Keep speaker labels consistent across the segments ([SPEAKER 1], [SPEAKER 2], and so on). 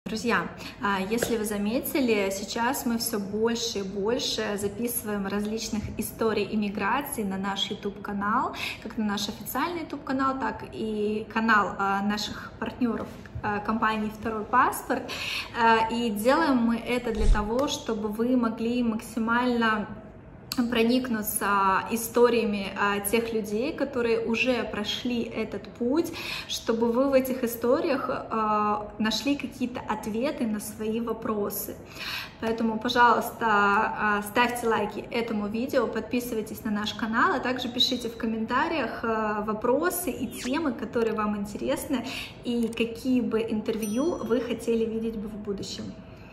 [SPEAKER 1] Друзья, если вы заметили, сейчас мы все больше и больше записываем различных историй иммиграции на наш YouTube-канал, как на наш официальный YouTube-канал, так и канал наших партнеров компании «Второй паспорт». И делаем мы это для того, чтобы вы могли максимально проникнуться историями тех людей, которые уже прошли этот путь, чтобы вы в этих историях нашли какие-то ответы на свои вопросы. Поэтому, пожалуйста, ставьте лайки этому видео, подписывайтесь на наш канал, а также пишите в комментариях вопросы и темы, которые вам интересны, и какие бы интервью вы хотели видеть бы в будущем.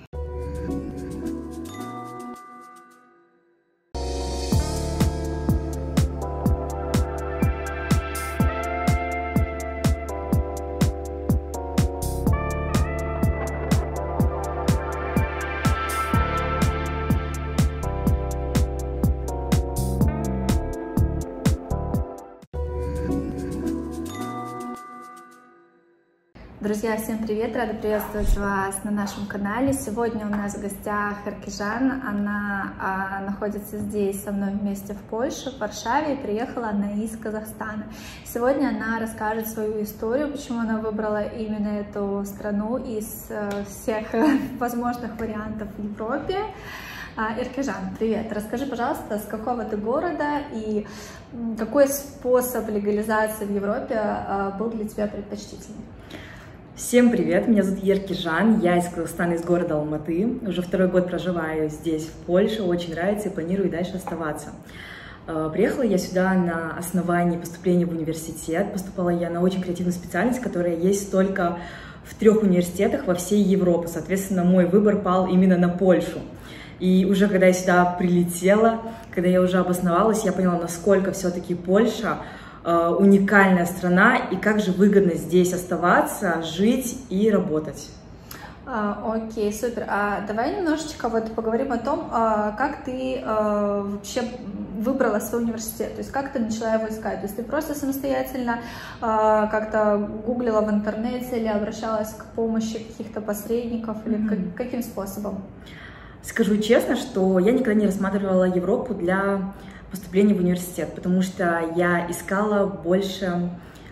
[SPEAKER 1] Друзья, всем привет! Рада приветствовать вас на нашем канале. Сегодня у нас в гостях Эркежан. Она находится здесь со мной вместе в Польше, в Варшаве, и приехала она из Казахстана. Сегодня она расскажет свою историю, почему она выбрала именно эту страну из всех возможных вариантов в Европе. Эркежан, привет! Расскажи, пожалуйста, с какого ты города и какой способ легализации в Европе был для тебя предпочтительным?
[SPEAKER 2] Всем привет, меня зовут Эркежан, я из Казахстана, из города Алматы. Уже второй год проживаю здесь, в Польше, очень нравится и планирую дальше оставаться. Приехала я сюда на основании поступления в университет. Поступала я на очень креативную специальность, которая есть только в 3 университетах во всей Европе. Соответственно, мой выбор пал именно на Польшу. И уже когда я сюда прилетела, когда я уже обосновалась, я поняла, насколько все-таки Польша уникальная страна, и как же выгодно здесь оставаться, жить и работать.
[SPEAKER 1] Окей, супер. Давай немножечко поговорим о том, как ты вообще выбрала свой университет, то есть как ты начала его искать. То есть ты просто самостоятельно как-то гуглила в интернете или обращалась к помощи каких-то посредников, или каким способом?
[SPEAKER 2] Скажу честно, что я никогда не рассматривала Европу для поступления в университет, потому что я искала больше...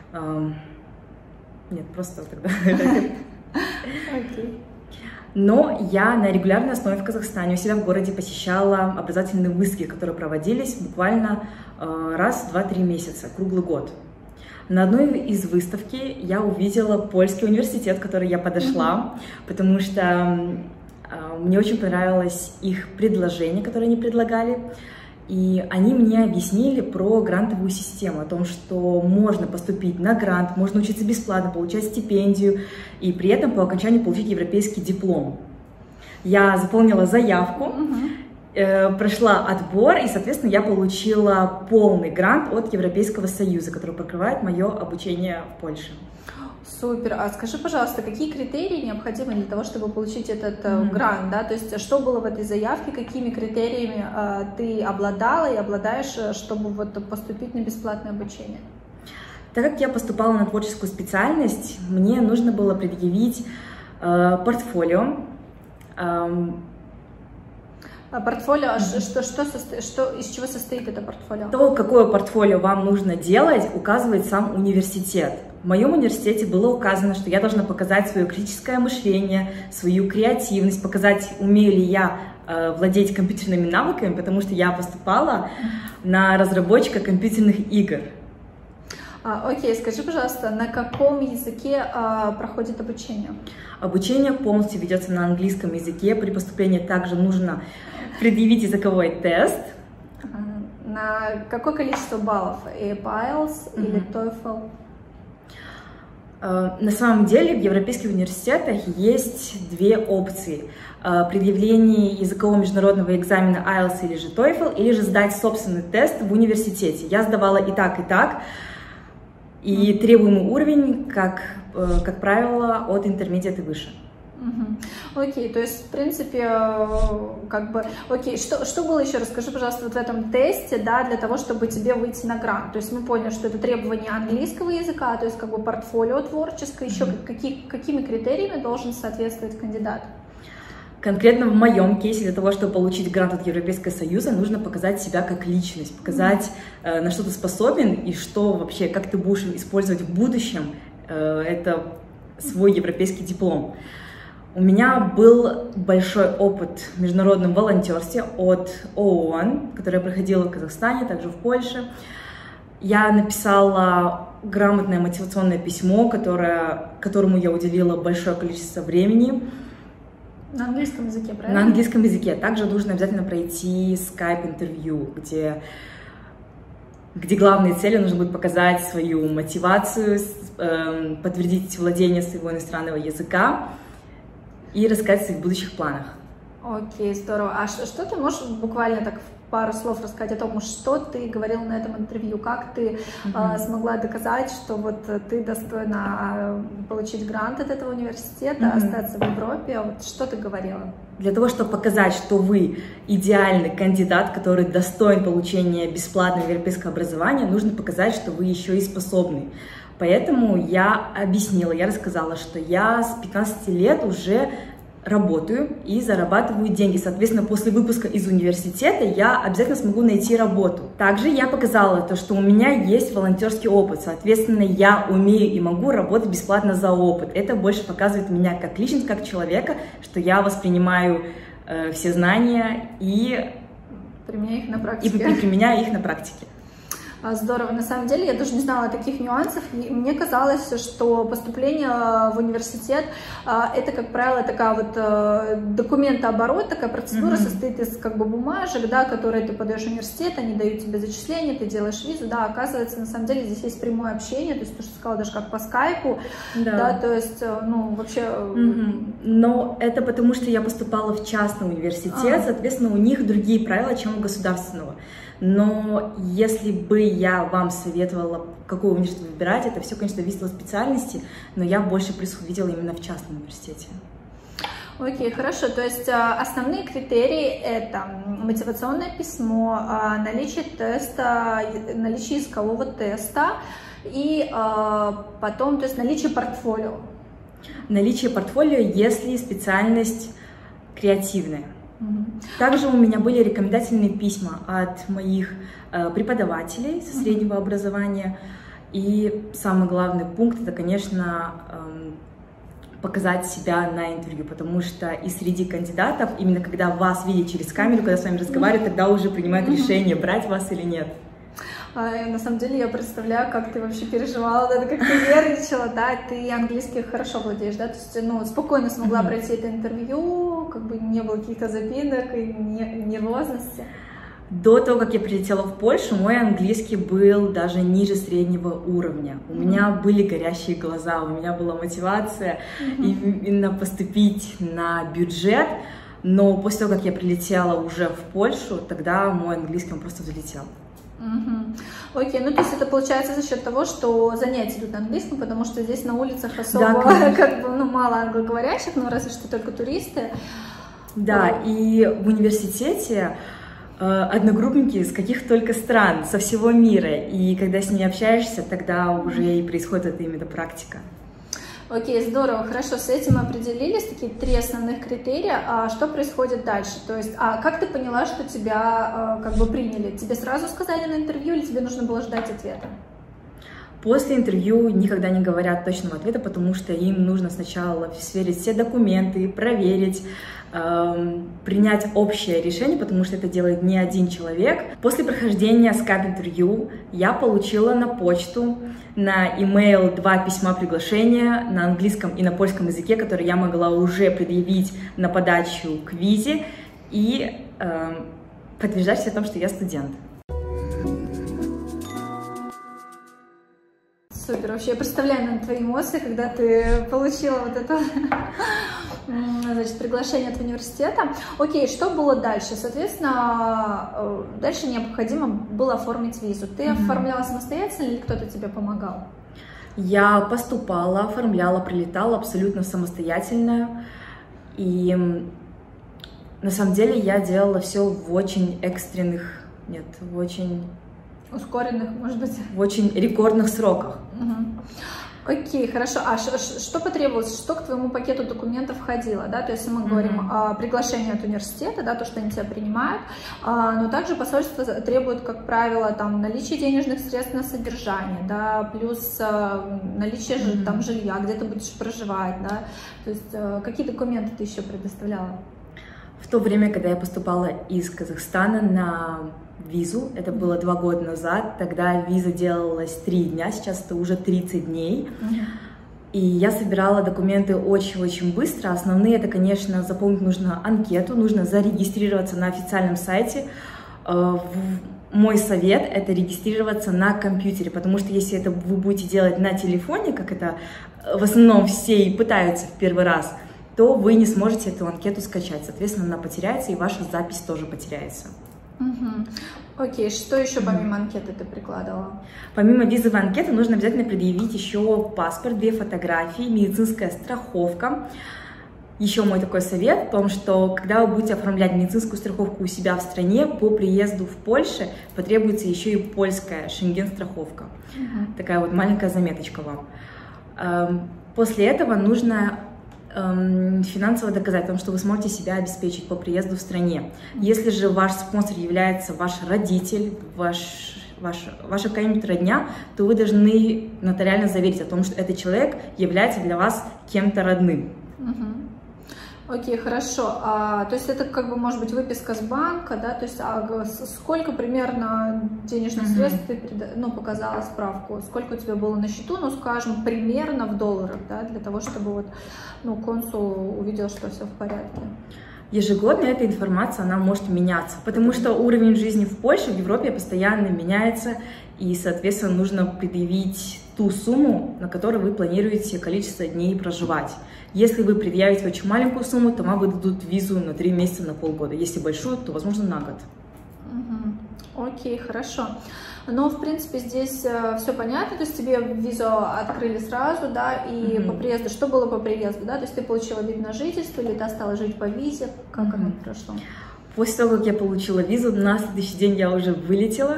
[SPEAKER 2] Нет, просто тогда... Но я на регулярной основе в Казахстане у себя в городе посещала образовательные выставки, которые проводились буквально раз в 2-3 месяца, круглый год. На одной из выставки я увидела польский университет, в который я подошла, потому что мне очень понравилось их предложение, которое они предлагали. И они мне объяснили про грантовую систему, о том, что можно поступить на грант, можно учиться бесплатно, получать стипендию и при этом по окончанию получить европейский диплом. Я заполнила заявку, прошла отбор и, соответственно, я получила полный грант от Европейского Союза, который покрывает мое обучение в Польше.
[SPEAKER 1] Супер. А скажи, пожалуйста, какие критерии необходимы для того, чтобы получить этот грант, да? То есть, что было в этой заявке, какими критериями ты обладала и обладаешь, чтобы поступить на бесплатное обучение?
[SPEAKER 2] Так как я поступала на творческую специальность, мне нужно было предъявить портфолио.
[SPEAKER 1] Портфолио, из чего состоит это портфолио?
[SPEAKER 2] То, какое портфолио вам нужно делать, указывает сам университет. В моем университете было указано, что я должна показать свое критическое мышление, свою креативность, показать, умею ли я владеть компьютерными навыками, потому что я поступала на разработчика компьютерных игр.
[SPEAKER 1] Окей, скажи, пожалуйста, на каком языке проходит обучение?
[SPEAKER 2] Обучение полностью ведется на английском языке. При поступлении также нужно предъявить языковой тест.
[SPEAKER 1] На какое количество баллов? IELTS или TOEFL?
[SPEAKER 2] На самом деле в европейских университетах есть 2 опции. Предъявление языкового международного экзамена IELTS или же TOEFL, или же сдать собственный тест в университете. Я сдавала и так, и так. И требуемый уровень, как правило, от интермедиат и выше.
[SPEAKER 1] Окей, то есть, в принципе, как бы, окей, что было еще, расскажи, пожалуйста, вот в этом тесте, да, для того, чтобы тебе выйти на грант, то есть мы поняли, что это требование английского языка, то есть как бы портфолио творческое, еще какими критериями должен соответствовать кандидат?
[SPEAKER 2] Конкретно в моем кейсе для того, чтобы получить грант от Европейского Союза, нужно показать себя как личность, показать, на что ты способен и что вообще, как ты будешь использовать в будущем это свой европейский диплом. У меня был большой опыт в международном волонтерстве от ООН, который я проходила в Казахстане, также в Польше. Я написала грамотное мотивационное письмо, которому я уделила большое количество времени.
[SPEAKER 1] На английском языке, правильно?
[SPEAKER 2] На английском языке. Также нужно обязательно пройти скайп-интервью, где главной целью нужно будет показать свою мотивацию, подтвердить владение своего иностранного языка и рассказать о своих будущих планах.
[SPEAKER 1] Окей, здорово. А что ты можешь буквально так в пару слов рассказать о том, что ты говорил на этом интервью, как ты смогла доказать, что вот ты достойна получить грант от этого университета, остаться в Европе, вот что ты говорила?
[SPEAKER 2] Для того, чтобы показать, что вы идеальный кандидат, который достоин получения бесплатного европейского образования, нужно показать, что вы еще и способны. Поэтому я объяснила, я рассказала, что я с 15 лет уже работаю и зарабатываю деньги. Соответственно, после выпуска из университета я обязательно смогу найти работу. Также я показала то, что у меня есть волонтерский опыт. Соответственно, я умею и могу работать бесплатно за опыт. Это больше показывает меня как личность, как человека, что я воспринимаю все знания и применяю их на практике.
[SPEAKER 1] Здорово. На самом деле, я даже не знала таких нюансов. Мне казалось, что поступление в университет это, как правило, такая вот документооборот, такая процедура состоит из как бы бумажек, да, которые ты подаешь в университет, они дают тебе зачисление, ты делаешь визу, да, оказывается, на самом деле здесь есть прямое общение, то есть то, что ты сказала, даже как по скайпу, да, то есть, ну, вообще...
[SPEAKER 2] Но это потому, что я поступала в частный университет, соответственно, у них другие правила, чем у государственного. Но если бы я вам советовала, какой университет выбирать, это все, конечно, зависело от специальности, но я больше плюсов видела именно в частном университете.
[SPEAKER 1] Окей, хорошо. То есть основные критерии — это мотивационное письмо, наличие теста, наличие языкового теста и потом, то есть наличие портфолио. Наличие портфолио,
[SPEAKER 2] если специальность креативная. Также у меня были рекомендательные письма от моих преподавателей со среднего образования. И самый главный пункт — это, конечно, показать себя на интервью, потому что и среди кандидатов, именно когда вас видят через камеру, когда с вами разговаривают, тогда уже принимают решение, брать вас или нет.
[SPEAKER 1] На самом деле я представляю, как ты вообще переживала, да, как ты нервничала, да, ты английский хорошо владеешь, да, то есть, ну, спокойно смогла пройти это интервью, как бы не было каких-то запинок и нервозности.
[SPEAKER 2] До того, как я прилетела в Польшу, мой английский был даже ниже среднего уровня. У меня были горящие глаза, у меня была мотивация именно поступить на бюджет, но после того, как я прилетела уже в Польшу, тогда мой английский просто взлетел.
[SPEAKER 1] Окей, ну то есть это получается за счет того, что занятия идут на английском, потому что здесь на улицах особо как бы, ну, мало англоговорящих, ну разве что только туристы.
[SPEAKER 2] Да, и в университете одногруппники из каких только стран, со всего мира, и когда с ними общаешься, тогда уже и происходит эта именно практика.
[SPEAKER 1] Окей, здорово, хорошо, с этим мы определились, такие 3 основных критерия, а что происходит дальше? То есть, как ты поняла, что тебя как бы приняли? Тебе сразу сказали на интервью или тебе нужно было ждать ответа?
[SPEAKER 2] После интервью никогда не говорят точного ответа, потому что им нужно сначала сверить все документы, проверить, принять общее решение, потому что это делает не один человек. После прохождения скайп-интервью я получила на почту, на email 2 письма приглашения на английском и на польском языке, которые я могла уже предъявить на подачу к визе и подтверждать о том, что я студент.
[SPEAKER 1] Супер, вообще я представляю твои эмоции, когда ты получила вот это, значит, приглашение от университета. Окей, что было дальше? Соответственно, дальше необходимо было оформить визу. Ты оформляла самостоятельно или кто-то тебе помогал?
[SPEAKER 2] Я поступала, оформляла, прилетала абсолютно самостоятельно. И на самом деле я делала все в очень экстренных, в очень...
[SPEAKER 1] Ускоренных, может быть?
[SPEAKER 2] В очень рекордных сроках.
[SPEAKER 1] Окей, хорошо. А что потребовалось? Что к твоему пакету документов входило? Да? То есть мы говорим о приглашении от университета, да, то, что они тебя принимают, но также посольство требует, как правило, там, наличие денежных средств на содержание, да, плюс наличие там, жилья, где ты будешь проживать. Да? То есть какие документы ты еще предоставляла?
[SPEAKER 2] В то время, когда я поступала из Казахстана на визу, это было 2 года назад, тогда виза делалась 3 дня, сейчас это уже 30 дней. И я собирала документы очень-очень быстро. Основные, это, конечно, заполнить нужно анкету, нужно зарегистрироваться на официальном сайте. Мой совет – это регистрироваться на компьютере, потому что если это вы будете делать на телефоне, как это в основном все и пытаются в первый раз, то вы не сможете эту анкету скачать. Соответственно, она потеряется, и ваша запись тоже потеряется.
[SPEAKER 1] Окей, что еще помимо анкеты ты прикладывала?
[SPEAKER 2] Помимо визовой анкеты нужно обязательно предъявить еще паспорт, 2 фотографии, медицинская страховка. Еще мой такой совет в том, что когда вы будете оформлять медицинскую страховку у себя в стране, по приезду в Польшу потребуется еще и польская шенген-страховка. Такая вот маленькая заметочка вам. После этого нужно финансово доказать, потому что вы сможете себя обеспечить по приезду в стране. Если же ваш спонсор является ваш родитель, ваша какая-нибудь родня, то вы должны нотариально заверить о том, что этот человек является для вас кем-то родным.
[SPEAKER 1] Окей, хорошо. То есть это как бы может быть выписка с банка, да? То есть сколько примерно денежных средств ты показала справку? Сколько у тебя было на счету? Ну, скажем, примерно в долларах, да? Для того, чтобы вот, консул увидел, что все в порядке.
[SPEAKER 2] Ежегодно эта информация, она может меняться, потому что уровень жизни в Польше, в Европе постоянно меняется, и, соответственно, нужно предъявить ту сумму, на которой вы планируете количество дней проживать. Если вы предъявите очень маленькую сумму, то вам выдадут визу на 3 месяца, на полгода. Если большую, то, возможно, на год.
[SPEAKER 1] Окей, хорошо. Но, в принципе, здесь все понятно, то есть тебе визу открыли сразу, да, и по приезду, что было по приезду, да, то есть ты получила вид на жительство или ты осталась жить по визе, как оно прошло?
[SPEAKER 2] После того, как я получила визу, на следующий день я уже вылетела.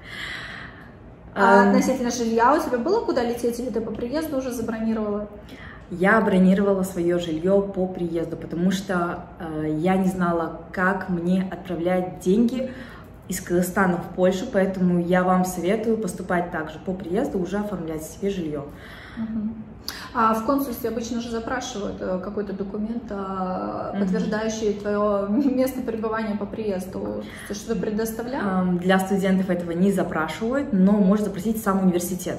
[SPEAKER 1] А относительно жилья у тебя было куда лететь, или ты по приезду уже забронировала?
[SPEAKER 2] Я бронировала свое жилье по приезду, потому что я не знала, как мне отправлять деньги из Казахстана в Польшу, поэтому я вам советую поступать также по приезду, уже оформлять себе жилье.
[SPEAKER 1] А в консульстве обычно же запрашивают какой-то документ, подтверждающий твое место пребывания по приезду. Ты что-то предоставляла?
[SPEAKER 2] Для студентов этого не запрашивают, но может запросить сам университет.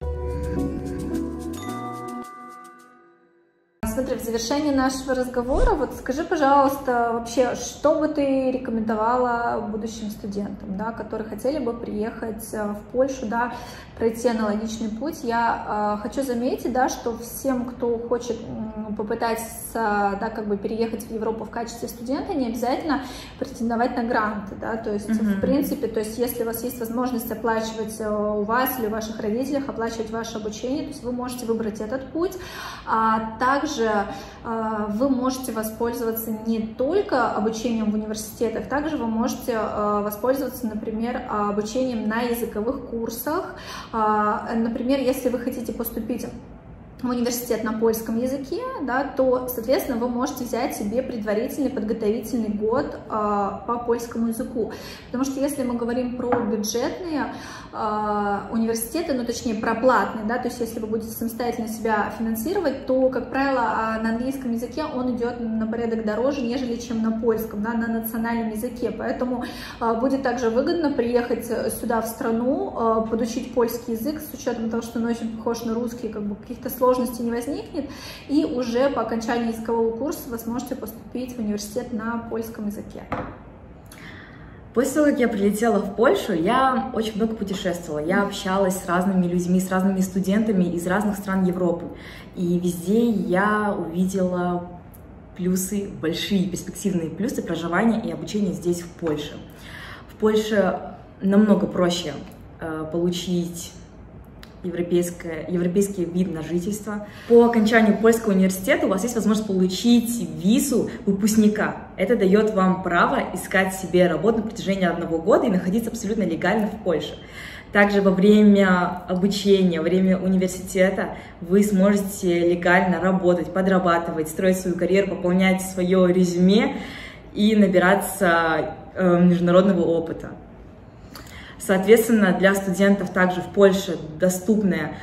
[SPEAKER 1] Смотри, в завершении нашего разговора, вот скажи, пожалуйста, вообще, что бы ты рекомендовала будущим студентам, да, которые хотели бы приехать в Польшу, да, пройти аналогичный путь? Я хочу заметить, да, что всем, кто хочет попытаться, да, как бы переехать в Европу в качестве студента, не обязательно претендовать на гранты, да, то есть, в принципе, то есть, если у вас есть возможность оплачивать у вас или ваших родителях, оплачивать ваше обучение, то есть вы можете выбрать этот путь, а также вы можете воспользоваться не только обучением в университетах, также вы можете воспользоваться, например, обучением на языковых курсах. Например, если вы хотите поступить в университет на польском языке, да, то, соответственно, вы можете взять себе предварительный подготовительный год по польскому языку. Потому что если мы говорим про бюджетные университеты, ну, точнее, про платные, да, то есть если вы будете самостоятельно себя финансировать, то, как правило, на английском языке он идет на порядок дороже, нежели чем на польском, да, на национальном языке. Поэтому будет также выгодно приехать сюда в страну, подучить польский язык с учетом того, что он очень похож на русский, как бы каких-то сложностей не возникнет, и уже по окончании языкового курса вы сможете поступить в университет на польском языке.
[SPEAKER 2] После того, как я прилетела в Польшу, я очень много путешествовала. Я общалась с разными людьми, с разными студентами из разных стран Европы. И везде я увидела плюсы, большие перспективные плюсы проживания и обучения здесь, в Польше. В Польше намного проще получить европейский вид на жительство. По окончанию польского университета у вас есть возможность получить визу выпускника. Это дает вам право искать себе работу на протяжении 1 года и находиться абсолютно легально в Польше. Также во время обучения, во время университета вы сможете легально работать, подрабатывать, строить свою карьеру, пополнять свое резюме и набираться международного опыта. Соответственно, для студентов также в Польше доступное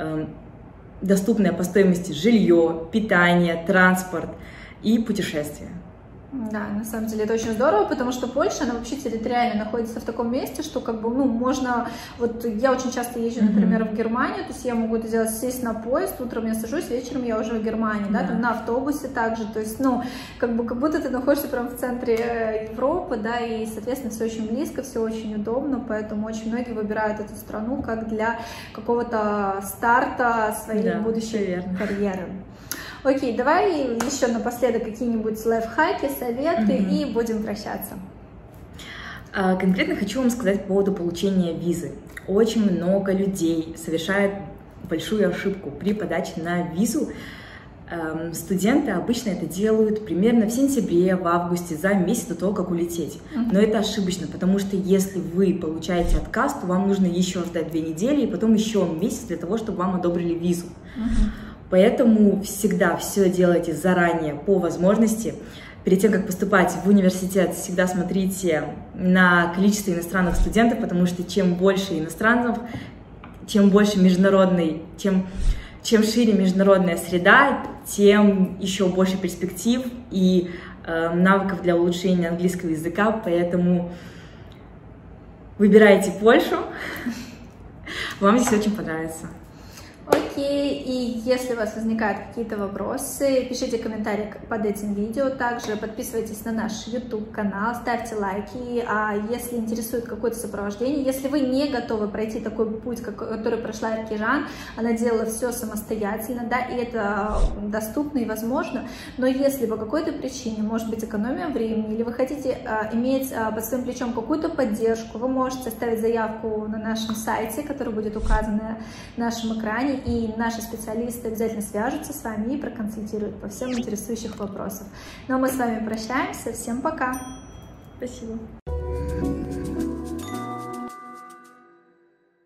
[SPEAKER 2] по стоимости жилье, питание, транспорт и путешествия.
[SPEAKER 1] Да, на самом деле это очень здорово, потому что Польша, она вообще территориально находится в таком месте, что как бы, можно, вот я очень часто езжу, например, в Германию, то есть я могу это делать, сесть на поезд, утром я сажусь, вечером я уже в Германии, да, там на автобусе также, то есть, как будто ты находишься прямо в центре Европы, да, и, соответственно, все очень близко, все очень удобно, поэтому очень многие выбирают эту страну как для какого-то старта своей будущей карьеры. Окей, давай еще напоследок какие-нибудь лайфхаки, советы и будем прощаться.
[SPEAKER 2] Конкретно хочу вам сказать по поводу получения визы. Очень много людей совершает большую ошибку при подаче на визу. Студенты обычно это делают примерно в сентябре, в августе, за месяц до того, как улететь. Но это ошибочно, потому что если вы получаете отказ, то вам нужно еще ждать 2 недели и потом еще месяц для того, чтобы вам одобрили визу. Поэтому всегда все делайте заранее, по возможности. Перед тем, как поступать в университет, всегда смотрите на количество иностранных студентов, потому что чем больше иностранцев, чем шире международная среда, тем еще больше перспектив и навыков для улучшения английского языка. Поэтому выбирайте Польшу, вам здесь очень понравится.
[SPEAKER 1] Окей, и если у вас возникают какие-то вопросы, пишите комментарии под этим видео, также подписывайтесь на наш YouTube-канал, ставьте лайки, а если интересует какое-то сопровождение, если вы не готовы пройти такой путь, который прошла Эркежан, она делала все самостоятельно, да, и это доступно и возможно, но если по какой-то причине, может быть, экономия времени, или вы хотите иметь под своим плечом какую-то поддержку, вы можете оставить заявку на нашем сайте, который будет указан на нашем экране, и наши специалисты обязательно свяжутся с вами и проконсультируют по всем интересующих вопросам. Ну а мы с вами прощаемся. Всем пока!
[SPEAKER 2] Спасибо!